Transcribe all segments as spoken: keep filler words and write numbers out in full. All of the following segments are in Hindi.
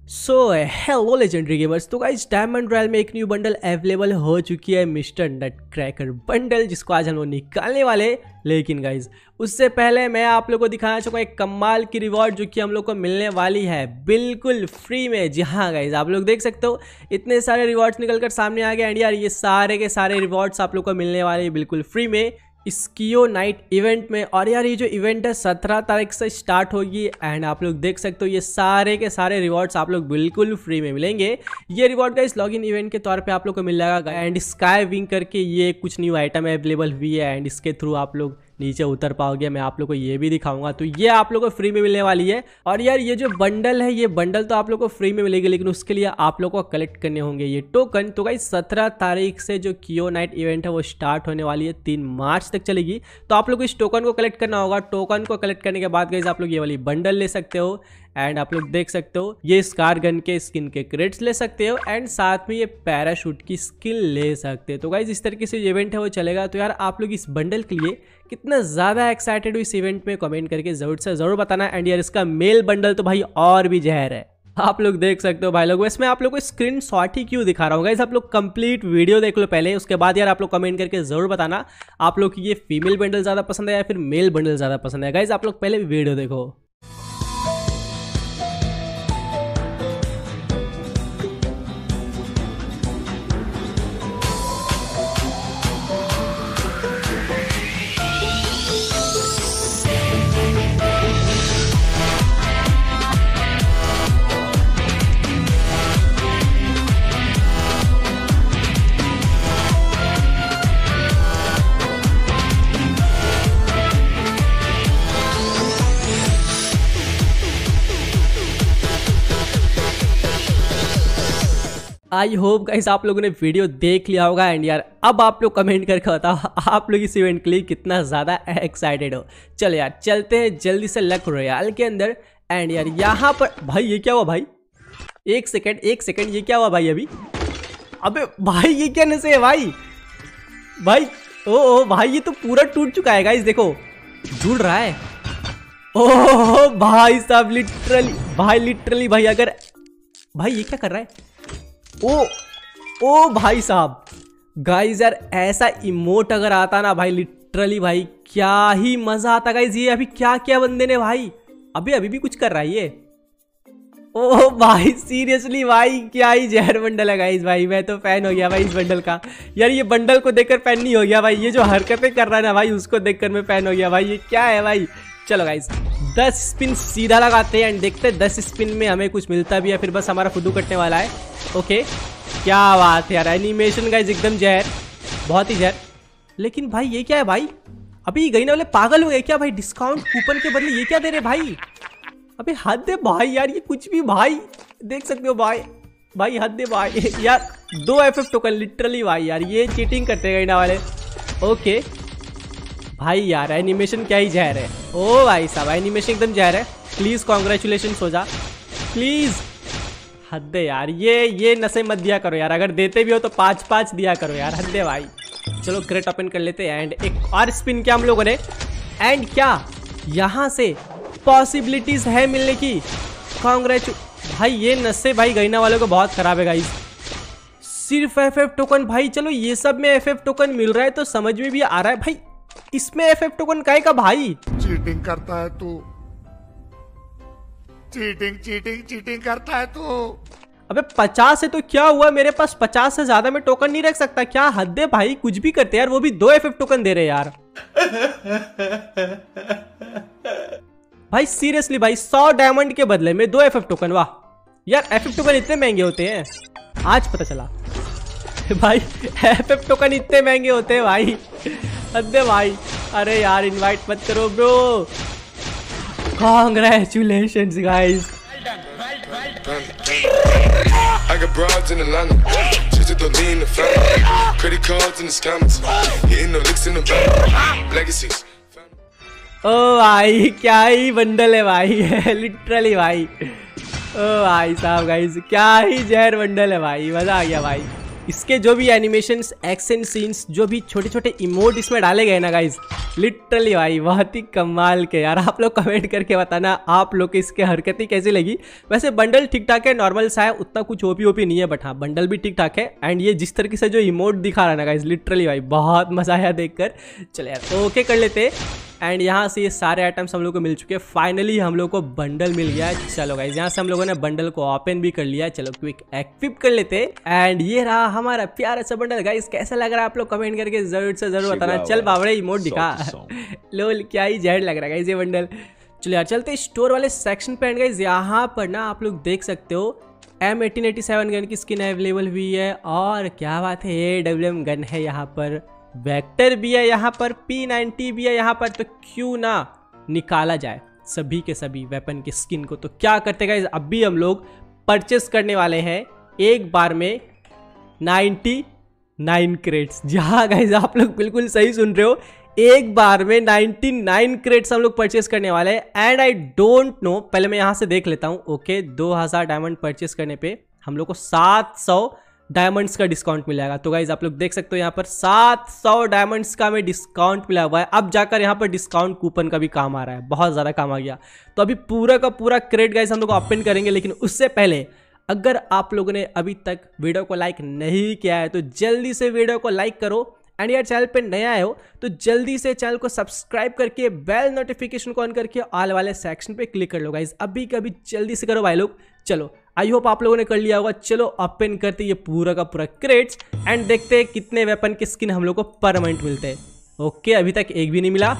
सो हेलो लेजेंडरी गेमर्स। तो गाइस डायमंड रॉयल में एक न्यू बंडल अवेलेबल हो चुकी है, मिस्टर नट क्रैकर बंडल, जिसको आज हम लोग निकालने वाले। लेकिन गाइस उससे पहले मैं आप लोगों को दिखाना चाहूँगा एक कमाल की रिवॉर्ड जो कि हम लोग को मिलने वाली है बिल्कुल फ्री में। जी हाँ गाइस, आप लोग देख सकते हो इतने सारे रिवॉर्ड्स निकल कर सामने आ गए एंड यार ये सारे के सारे रिवॉर्ड्स आप लोग को मिलने वाले हैं बिल्कुल फ्री में स्कीओ नाइट इवेंट में। और यार ये जो इवेंट है सत्रह तारीख से स्टार्ट होगी एंड आप लोग देख सकते हो ये सारे के सारे रिवॉर्ड्स आप लोग बिल्कुल फ्री में मिलेंगे। ये रिवॉर्ड का इस लॉगिन इवेंट के तौर पे आप लोग को मिल जाएगा एंड स्काई विंग करके ये कुछ न्यू आइटम अवेलेबल हुई है एंड इसके थ्रू आप लोग नीचे उतर पाओगे। मैं आप लोग को ये भी दिखाऊंगा, तो ये आप लोग को फ्री में मिलने वाली है। और यार ये जो बंडल है ये बंडल तो आप लोग को फ्री में मिलेगी, लेकिन उसके लिए आप लोग को कलेक्ट करने होंगे ये टोकन। तो गाइस सत्रह तारीख से जो कीओ नाइट इवेंट है वो स्टार्ट होने वाली है, तीन मार्च तक चलेगी। तो आप लोग को इस टोकन को कलेक्ट करना होगा। टोकन को कलेक्ट करने के बाद गाइस आप लोग ये वाली बंडल ले सकते हो एंड आप लोग देख सकते हो ये स्कार गन के स्किन के क्रेडिट्स ले सकते हो एंड साथ में ये पैराशूट की स्किल ले सकते हो। तो गाइस इस तरीके से जो इवेंट है वो चलेगा। तो यार आप लोग इस बंडल के लिए कितना ज़्यादा एक्साइटेड हो इस इवेंट में कमेंट करके जरूर से ज़रूर बताना। एंड यार इसका मेल बंडल तो भाई और भी जहर है, आप लोग देख सकते हो भाई लोग। वैसे मैं आप लोग को स्क्रीन शॉट ही क्यों दिखा रहा हूँ गाइस, आप लोग कंप्लीट वीडियो देख लो पहले, उसके बाद यार आप लोग कमेंट करके जरूर बताना आप लोग की ये फीमेल बंडल ज़्यादा पसंद है या फिर मेल बंडल ज़्यादा पसंद है। गाइस आप लोग पहले वीडियो देखो। आई होप गाइस आप लोगों ने वीडियो देख लिया होगा एंड यार अब आप लोग कमेंट करके बताओ आप लोग इस इवेंट के लिए कितना ज़्यादा एक्साइटेड हो। चलो यार चलते हैं जल्दी से लक रॉयल के अंदर। एंड यार यहाँ पर भाई ये क्या हुआ भाई, एक सेकंड एक सेकंड ये क्या हुआ भाई अभी, अबे भाई ये क्या नशे है भाई भाई ओ, ओ भाई ये तो पूरा टूट चुका है गाइस, देखो जुड़ रहा है। ओह भाई साहब लिटरली भाई लिटरली भाई अगर भाई ये क्या कर रहा है, ओ ओ भाई साहब गाइस यार ऐसा इमोट अगर आता ना भाई लिटरली भाई क्या ही मजा आता गाइस। ये अभी क्या क्या बंदे ने भाई अभी अभी भी कुछ कर रहा है ये, ओ भाई सीरियसली भाई क्या ही जहर बंडल है गाइस। भाई मैं तो फैन हो गया भाई इस बंडल का। यार ये बंडल को देखकर फैन नहीं हो गया भाई, ये जो हरकतें कर रहा है ना भाई उसको देखकर मैं फैन हो गया भाई। ये क्या है भाई। चलो गाइस दस स्पिन सीधा लगाते हैं एंड देखते हैं दस स्पिन में हमें कुछ मिलता भी है फिर बस हमारा फुदू कटने वाला है। ओके क्या बात है यार, एनिमेशन गाइस एकदम जहर, बहुत ही जहर। लेकिन भाई ये क्या है भाई, अभी गई ना वाले पागल हो गए क्या भाई, डिस्काउंट कूपन के बदले ये क्या दे रहे भाई। अबे हद है भाई यार ये कुछ भी भाई, देख सकते हो भाई भाई हद है भाई यार। दो एफ एफ टोकन लिटरली भाई यार ये चीटिंग करते गए ना वाले। ओके भाई यार एनिमेशन क्या ही जहर है, ओ भाई साहब एनिमेशन एकदम जहर है। प्लीज कॉन्ग्रेचुलेशन हो जा प्लीज, हद है यार ये ये नशे मत दिया करो यार, अगर देते भी हो तो पाँच पाँच दिया करो यार, हद है भाई। चलो क्रेट ओपन कर लेते हैं एंड एक और स्पिन किया हम लोगों ने एंड क्या यहाँ से पॉसिबिलिटीज है मिलने की। कॉन्ग्रेचु भाई ये नशे भाई गईना वालों को बहुत खराब है गाइस। सिर्फ एफ एफ टोकन भाई, चलो ये सब में एफ एफ टोकन मिल रहा है तो समझ में भी आ रहा है भाई, इसमें एफ एफ टोकन काहे का भाई। चीटिंग करता है तू, चीटिंग चीटिंग चीटिंग करता है तू। अबे पचास है तो क्या हुआ, मेरे पास पचास से ज्यादा में टोकन नहीं रख सकता क्या, हद है भाई कुछ भी करते यार, वो भी दो एफ एफ टोकन दे रहे यार भाई सीरियसली भाई सौ डायमंड के बदले में दो एफ एफ टोकन, वाह यार एफ एफ टोकन इतने महंगे होते हैं आज पता चला भाई, एफ एफ टोकन इतने महंगे होते हैं भाई, हद है भाई। अरे यार इनवाइट मत करो bro. Congratulations guys. Well done, well, well done. I got broads in Atlanta, just to lean the family, credit cards in the scammers, hitting the licks in the bank, legacies. ओ भाई क्या ही बंडल है भाई लिटरली भाई, ओ भाई साहब गाइस क्या ही जहर बंडल है भाई, मजा आ गया भाई। इसके जो भी एनिमेशंस, एक्शन सीन्स, जो भी छोटे छोटे इमोट इसमें डाले गए ना गाइज, लिटरली भाई बहुत ही कमाल के यार। आप लोग कमेंट करके बताना आप लोग की इसके हरकतें कैसी लगी। वैसे बंडल ठीक ठाक है, नॉर्मल सा है, उतना कुछ ओपी ओपी नहीं है, बट हाँ बंडल भी ठीक ठाक है। एंड ये जिस तरीके से जो इमोट दिखा रहा है ना गाइज, लिटरली भाई बहुत मजा आया देखकर। चले यार ओके कर लेते। एंड यहाँ से ये सारे आइटम्स हम लोग को मिल चुके हैं। फाइनली हम लोग को बंडल मिल गया है। चलो गाइज यहाँ से हम लोगों ने बंडल को ओपन भी कर लिया। चलो क्विक एक्टिव कर लेते। एंड ये रहा हमारा प्यारा सा बंडल। गाइज कैसा लग रहा है आप लोग कमेंट करके जरूर से जरूर बताना। चल बावड़े इमोट दिखा लोल क्या ही जेड लग रहा है गाइज ये बंडल। चलो यार चलते स्टोर वाले सेक्शन पे। गाइज यहाँ पर ना आप लोग देख सकते हो M eighteen eighty seven gun की स्किन अवेलेबल हुई है। और क्या बात है, ए डब्ल्यू एम गन है यहाँ पर, वेक्टर भी है यहाँ पर, पी नाइंटी भी है यहाँ पर। तो क्यों ना निकाला जाए सभी के सभी वेपन की स्किन को। तो क्या करते गाइस, अभी हम लोग परचेस करने वाले हैं एक बार में नाइंटी नाइन क्रेट्स। जहाँ गाइस आप लोग बिल्कुल सही सुन रहे हो, एक बार में नाइंटी नाइन क्रेट्स हम लोग परचेस करने वाले हैं। एंड आई डोंट नो, पहले मैं यहाँ से देख लेता हूँ। ओके दो हज़ार डायमंड परचेस करने पे हम लोग को सात सौ डायमंड्स का डिस्काउंट मिलेगा। तो गाइज आप लोग देख सकते हो यहाँ पर सात सौ डायमंड्स का हमें डिस्काउंट मिला हुआ है। अब जाकर यहाँ पर डिस्काउंट कूपन का भी काम आ रहा है, बहुत ज़्यादा काम आ गया। तो अभी पूरा का पूरा क्रेट गाइज हम लोग ओपन करेंगे। लेकिन उससे पहले अगर आप लोगों ने अभी तक वीडियो को लाइक नहीं किया है तो जल्दी से वीडियो को लाइक करो। एंड यार चैनल पे नया आए हो तो जल्दी से चैनल को सब्सक्राइब करके बेल नोटिफिकेशन को ऑन करके ऑल वाले सेक्शन पे क्लिक कर लो गाइज। अभी कभी जल्दी से करो भाई लोग। चलो आई होप आप लोगों ने कर लिया होगा। चलो ओपन करते ये पूरा का पूरा क्रेट्स एंड देखते हैं कितने वेपन के स्किन हम लोग को परमानेंट मिलते हैं। ओके अभी तक एक भी नहीं मिला।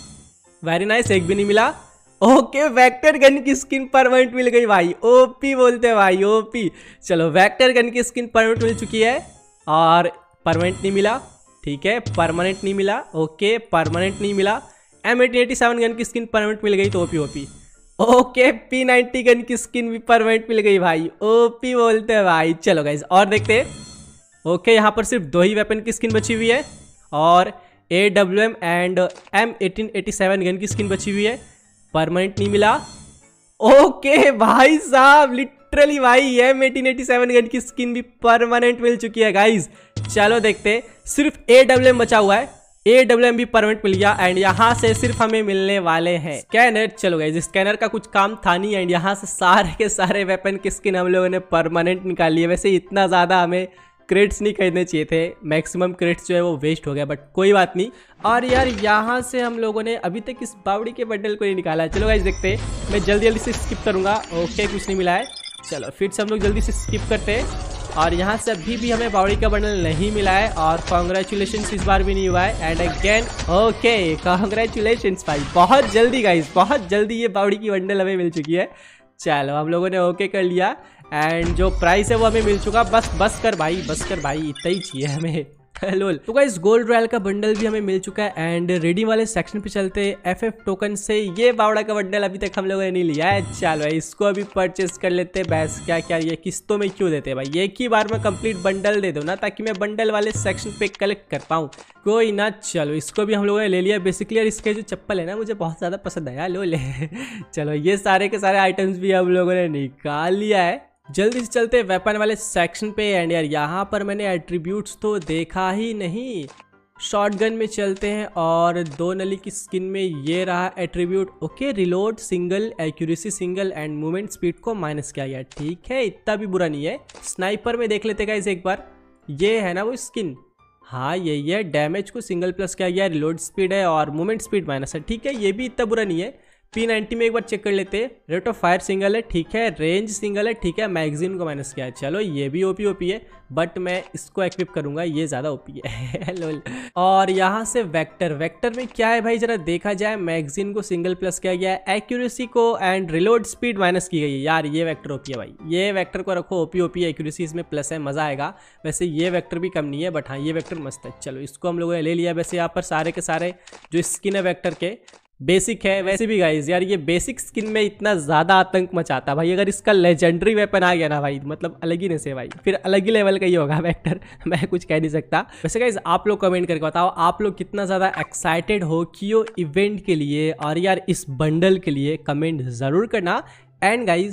वेरी नाइस, एक भी नहीं मिला। ओके वेक्टर गन की स्किन परमानेंट मिल गई भाई, ओपी बोलते हैं भाई ओपी। चलो वेक्टर गन की स्किन परमानेंट मिल चुकी है और परमानेंट नहीं मिला। ठीक है परमानेंट नहीं मिला। ओके परमानेंट नहीं मिला। M eighteen eighty seven gun की स्किन परमानेंट मिल गई तो OP OP. Okay P ninety gun की स्किन भी परमानेंट मिल गई भाई, ओपी बोलते हैं भाई। चलो गाइज और देखते हैं। ओके यहाँ पर सिर्फ दो ही वेपन की स्किन बची हुई है और A W M and M eighteen eighty seven gun की स्किन बची हुई है, परमानेंट नहीं मिला। ओके भाई साहब लिटरली भाई M eighteen eighty seven gun की स्किन भी परमानेंट मिल चुकी है गाइज। चलो देखते, सिर्फ ए डब्ल्यू एम बचा हुआ है, ए डब्ल्यू एम भी परमानेंट मिल गया। एंड यहाँ से सिर्फ हमें मिलने वाले हैं स्कैनर। चलो गाइस स्कैनर का कुछ काम था नहीं। एंड यहाँ से सारे के सारे वेपन की स्किन हम लोगों ने परमानेंट निकाल लिए। वैसे इतना ज़्यादा हमें क्रेट्स नहीं खरीदने चाहिए थे, मैक्सिमम क्रेट्स जो है वो वेस्ट हो गया, बट कोई बात नहीं। और यार यहाँ से हम लोगों ने अभी तक इस बावड़ी के बंडल को नहीं निकाला है। चलो गाइस देखते हैं, मैं जल्दी जल्दी से स्किप करूँगा। ओके कुछ नहीं मिला है। चलो फिर से हम लोग जल्दी से स्किप करते हैं। और यहाँ से अभी भी हमें बावड़ी का बंडल नहीं मिला है और कॉन्ग्रेचुलेशंस इस बार भी नहीं हुआ है। एंड अगेन ओके कॉन्ग्रेचुलेशंस भाई, बहुत जल्दी गाइस बहुत जल्दी ये बावड़ी की बंडल हमें मिल चुकी है। चलो हम लोगों ने ओके कर लिया एंड जो प्राइस है वो हमें मिल चुका। बस बस कर भाई बस कर भाई, इतना ही चाहिए हमें। लोल तो गाइस गोल्ड रॉयल का बंडल भी हमें मिल चुका है। एंड रेडिंग वाले सेक्शन पे चलते एफ एफ टोकन से ये बावड़ा का बंडल अभी तक हम लोगों ने नहीं लिया है। चलो इसको अभी परचेस कर लेते हैं। बस क्या क्या ये किस्तों में क्यों देते हैं भाई, एक ही बार में कंप्लीट बंडल दे दो ना, ताकि मैं बंडल वाले सेक्शन पे कलेक्ट कर पाऊँ। कोई ना, चलो इसको भी हम लोगों ने ले लिया। बेसिकली यार इसके जो चप्पल है ना मुझे बहुत ज़्यादा पसंद आया। लो ले चलो ये सारे के सारे आइटम्स भी हम लोगों ने निकाल लिया है। जल्दी से चलते वेपन वाले सेक्शन पे। एंड यार यहाँ पर मैंने एट्रीब्यूट्स तो देखा ही नहीं। शॉटगन में चलते हैं और दो नली की स्किन में ये रहा attribute. Okay reload single, accuracy single and movement speed को माइनस किया गया। ठीक है इतना भी बुरा नहीं है। स्नाइपर में देख लेते गाइस एक बार, ये है ना वो स्किन, हाँ यही है। डैमेज को सिंगल प्लस किया गया, रिलोड स्पीड है और मूवमेंट स्पीड माइनस है। ठीक है ये भी इतना बुरा नहीं है। पी नाइंटी में एक बार चेक कर लेते हैं। रेट ऑफ फायर सिंगल है, ठीक है। रेंज सिंगल है, ठीक है। मैगजीन को माइनस किया है। चलो ये भी ओपी ओपी है, बट मैं इसको एक्विप करूंगा, ये ज़्यादा ओपी है। लोल। और यहाँ से वेक्टर, वेक्टर में क्या है भाई जरा देखा जाए। मैगजीन को सिंगल प्लस किया गया है, एक्यूरेसी को एंड रिलोड स्पीड माइनस की गई है। यार ये वेक्टर ओपी है भाई, ये वेक्टर को रखो ओपी ओपी। एक्यूरेसी इसमें प्लस है, मज़ा आएगा। वैसे ये वेक्टर भी कम नहीं है, बट हाँ ये वेक्टर मस्त है। चलो इसको हम लोगों ने ले लिया। वैसे यहाँ पर सारे के सारे जो स्किन है वेक्टर के बेसिक है। वैसे भी गाइज यार ये बेसिक स्किन में इतना ज़्यादा आतंक मचाता भाई। अगर इसका लेजेंडरी वेपन आ गया ना भाई, मतलब अलग ही नहीं से भाई, फिर अलग ही लेवल का ही होगा वेक्टर। मैं कुछ कह नहीं सकता। वैसे गाइज आप लोग कमेंट करके बताओ आप लोग कितना ज़्यादा एक्साइटेड हो कियो इवेंट के लिए और यार इस बंडल के लिए, कमेंट ज़रूर करना। एंड गाइज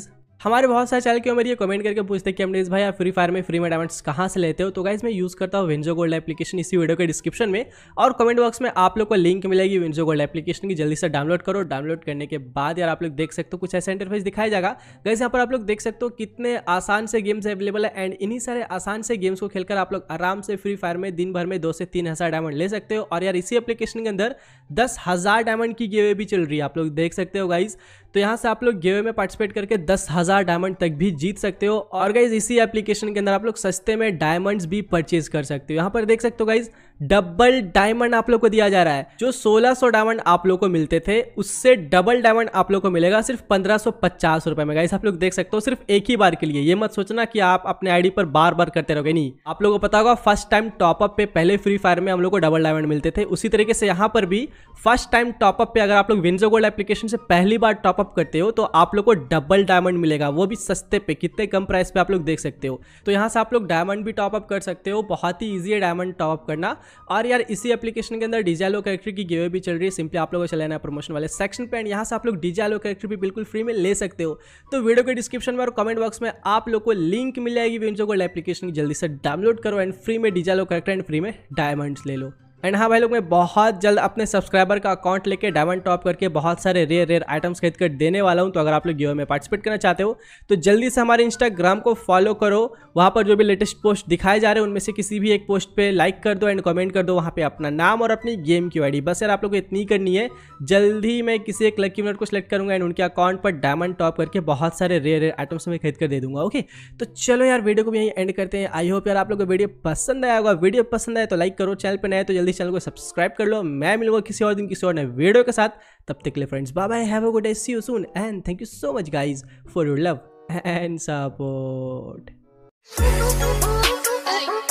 हमारे बहुत सारे चैनल के मेरे ये कमेंट करके पूछते हैं कि अमरीश भाई आप फ्री फायर में फ्री में डायमंड्स कहाँ से लेते हो। तो गाइस मैं यूज़ करता हूँ विंजो गोल्ड एप्लीकेशन, इसी वीडियो के डिस्क्रिप्शन में और कमेंट बॉक्स में आप लोग को लिंक मिलेगी विंजो गोल्ड एप्लीकेशन की। जल्दी से डाउनलोड करो। डाउनलोड करने के बाद यार आप लोग देख सकते हो कुछ ऐसा इंटरफेस दिखाया जाएगा। गाइस यहाँ पर आप लोग देख सकते हो कितने आसान से गेम्स अवेलेबल है एंड इन्हीं सारे आसान से गेम्स को खेलकर आप लोग आराम से फ्री फायर में दिन भर में दो से तीन हजार डायमंड ले सकते हो। और यार इसी एप्लीकेशन के अंदर दस हजार डायमंड की गिवे भी चल रही है, आप लोग देख सकते हो गाइस। तो यहाँ से आप लोग गिवे में पार्टिसिपेट करके दस हजार डायमंड तक भी जीत सकते हो। और गाइज इसी एप्लीकेशन के अंदर आप लोग सस्ते में डायमंड्स भी परचेज कर सकते हो। यहाँ पर देख सकते हो गाइज डबल डायमंड आप लोग को दिया जा रहा है। जो सोलह सौ डायमंड आप लोग को मिलते थे उससे डबल डायमंड आप लोग को मिलेगा सिर्फ पंद्रह सौ पचास रुपए में। गाइज आप लोग देख सकते हो सिर्फ एक ही बार के लिए। ये मत सोचना कि आप अपने आईडी पर बार बार करते रहोगे, नहीं। आप लोगों को पता होगा फर्स्ट टाइम टॉपअप पे पहले फ्री फायर में हम लोग को डबल डायमंड मिलते थे, उसी तरीके से यहाँ पर भी फर्स्ट टाइम टॉपअप पे अगर आप लोग विंजो गोल्ड एप्लीकेशन से पहली बार टॉपअप करते हो तो आप लोग को डबल डायमंड मिलेगा, वो भी सस्ते पे। कितने कम प्राइस पे आप लोग देख सकते हो। तो यहाँ से आप लोग डायमंड भी टॉपअप कर सकते हो। बहुत ही ईजी है डायमंड टॉपअप करना। और यार इसी एप्लीकेशन के अंदर डीजे कैरेक्टर की गिवे भी चल रही है। सिंपली आप लोगों को चलाना है प्रमोशन वाले सेक्शन पे एंड यहाँ से आप लोग डीजे कैरेक्टर भी बिल्कुल फ्री में ले सकते हो। तो वीडियो के डिस्क्रिप्शन में और कमेंट बॉक्स में आप लोग को लिंक मिल जाएगी विंजो गोल्ड एप्लीकेशन की। जल्दी से डाउनलोड करो एंड फ्री में डीजे कैरेक्टर एंड फ्री में डायमंड्स ले लो। एंड हाँ भाई लोग, मैं बहुत जल्द अपने सब्सक्राइबर का अकाउंट लेके डायमंड टॉप करके बहुत सारे रेयर रेयर आइटम्स खरीद कर देने वाला हूँ। तो अगर आप लोग गिव में पार्टिसिपेट करना चाहते हो तो जल्दी से हमारे इंस्टाग्राम को फॉलो करो। वहाँ पर जो भी लेटेस्ट पोस्ट दिखाए जा रहे हैं उनमें से किसी भी एक पोस्ट पे लाइक कर दो एंड कमेंट कर दो वहाँ पे अपना नाम और अपनी गेम की आईडी। बस यार आप लोग को इतनी करनी है। जल्दी मैं किसी एक लकी विनर को सिलेक्ट करूँगा एंड उनके अकाउंट पर डायमंड टॉप करके बहुत सारे रेयर रेयर आइटम्स में खरीद कर दे दूंगा। ओके, तो चलो यार वीडियो को भी यहीं एंड करते हैं। आई होप यार आप लोग को वीडियो पसंद आया होगा। वीडियो पसंद आए तो लाइक करो, चैनल पर नए तो जल्दी चैनल को सब्सक्राइब कर लो। मैं मिलूंगा किसी और दिन किसी और नए वीडियो के साथ। तब तक के लिए friends bye bye, have a good day, see you soon and thank you so much guys for your love and support.